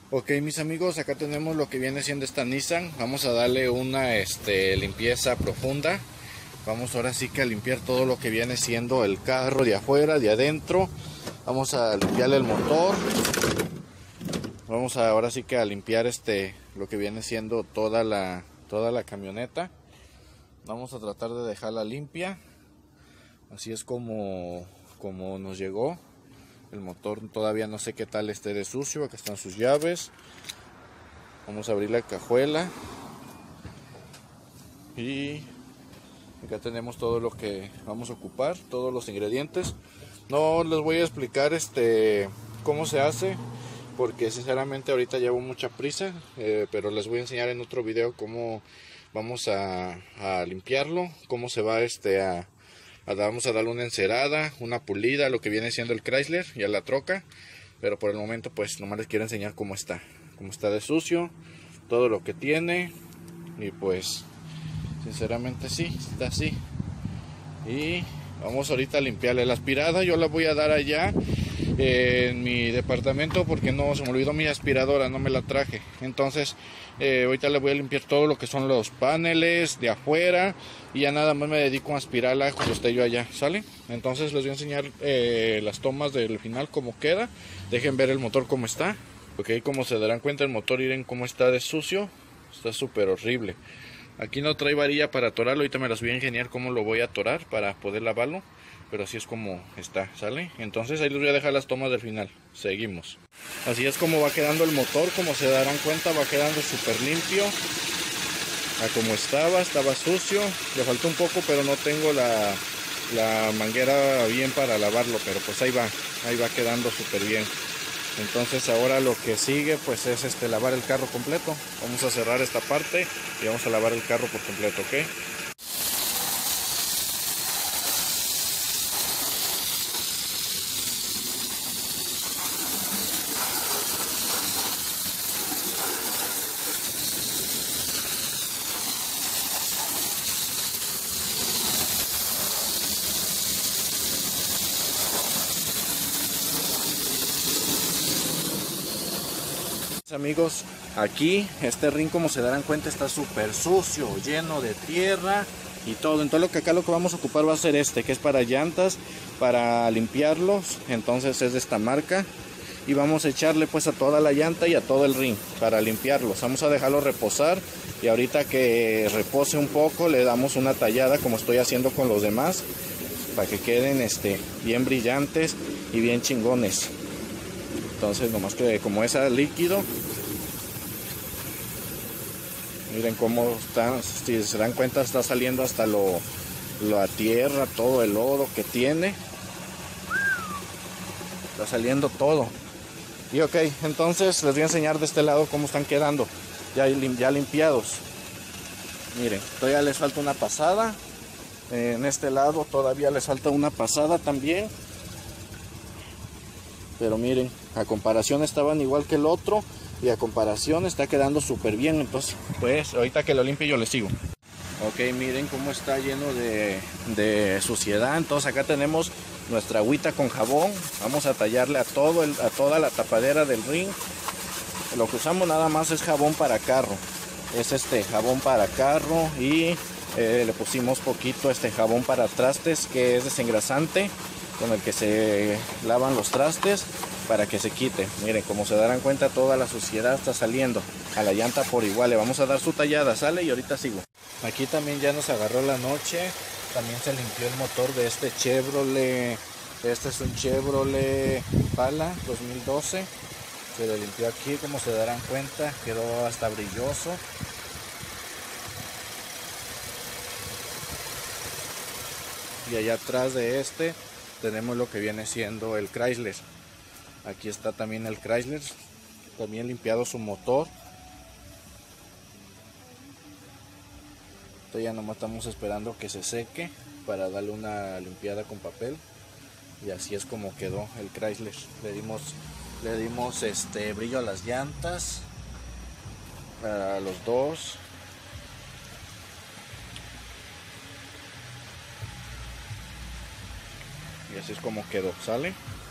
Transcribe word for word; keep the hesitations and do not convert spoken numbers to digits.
Ok, mis amigos, acá tenemos lo que viene siendo esta Nissan. Vamos a darle una este, limpieza profunda. Vamos ahora sí que a limpiar todo lo que viene siendo el carro de afuera, de adentro. Vamos a limpiarle el motor. Vamos a, ahora sí que a limpiar este lo que viene siendo toda la, toda la camioneta. Vamos a tratar de dejarla limpia. Así es como, como nos llegó. El motor todavía no sé qué tal esté de sucio. Acá están sus llaves. Vamos a abrir la cajuela. Y acá tenemos todo lo que vamos a ocupar, todos los ingredientes. No les voy a explicar este cómo se hace, porque sinceramente ahorita llevo mucha prisa, eh, pero les voy a enseñar en otro video cómo vamos a, a limpiarlo, cómo se va este a, a vamos a darle una encerada, una pulida, lo que viene siendo el Chrysler y a la troca. Pero por el momento pues nomás les quiero enseñar cómo está, cómo está de sucio, todo lo que tiene. Y pues sinceramente sí, está así. Y vamos ahorita a limpiarle la aspirada. Yo la voy a dar allá eh, en mi departamento, porque no se me olvidó mi aspiradora, no me la traje. Entonces eh, ahorita le voy a limpiar todo lo que son los paneles de afuera, y ya nada más me dedico a aspirarla cuando esté yo allá, ¿sale? Entonces les voy a enseñar eh, las tomas del final, cómo queda. Dejen ver el motor cómo está. Ok, como se darán cuenta, el motor, miren cómo está de sucio. Está súper horrible. Aquí no trae varilla para atorarlo. Ahorita me las voy a ingeniar cómo lo voy a atorar para poder lavarlo. Pero así es como está, ¿sale? Entonces ahí les voy a dejar las tomas del final. Seguimos. Así es como va quedando el motor. Como se darán cuenta, va quedando súper limpio. A como estaba, estaba sucio. Le faltó un poco, pero no tengo la, la manguera bien para lavarlo. Pero pues ahí va, ahí va quedando súper bien. Entonces ahora lo que sigue pues es este lavar el carro completo. Vamos a cerrar esta parte y vamos a lavar el carro por completo, ¿ok? Amigos, aquí este ring, como se darán cuenta, está súper sucio, lleno de tierra y todo. Entonces lo que acá lo que vamos a ocupar va a ser este, que es para llantas, para limpiarlos. Entonces es de esta marca, y vamos a echarle pues a toda la llanta y a todo el ring para limpiarlos. Vamos a dejarlo reposar, y ahorita que repose un poco le damos una tallada como estoy haciendo con los demás, para que queden este bien brillantes y bien chingones. Entonces nomás que como es líquido, miren cómo está, si se dan cuenta está saliendo hasta lo, la tierra, todo el lodo que tiene, está saliendo todo. Y ok, entonces les voy a enseñar de este lado cómo están quedando ya, ya limpiados. Miren, todavía les falta una pasada, en este lado todavía les falta una pasada también. Pero miren, a comparación estaban igual que el otro, y a comparación está quedando súper bien. Entonces pues ahorita que lo limpie yo les sigo. Ok, miren cómo está lleno de, de suciedad. Entonces acá tenemos nuestra agüita con jabón. Vamos a tallarle a, todo el, a toda la tapadera del ring. Lo que usamos nada más es jabón para carro. Es este jabón para carro, y eh, le pusimos poquito este jabón para trastes, que es desengrasante, con el que se lavan los trastes, para que se quite. Miren, como se darán cuenta, toda la suciedad está saliendo a la llanta por igual. Le vamos a dar su tallada, sale, y ahorita sigo. Aquí también ya nos agarró la noche. También se limpió el motor de este Chevrolet. Este es un Chevrolet Impala dos mil doce. Se le limpió aquí, como se darán cuenta, quedó hasta brilloso. Y allá atrás de este tenemos lo que viene siendo el Chrysler. Aquí está también el Chrysler, también limpiado su motor. Entonces ya nomás estamos esperando que se seque para darle una limpiada con papel. Y así es como quedó el Chrysler. Le dimos, le dimos este brillo a las llantas, para los dos. Y así es como quedó, ¿sale?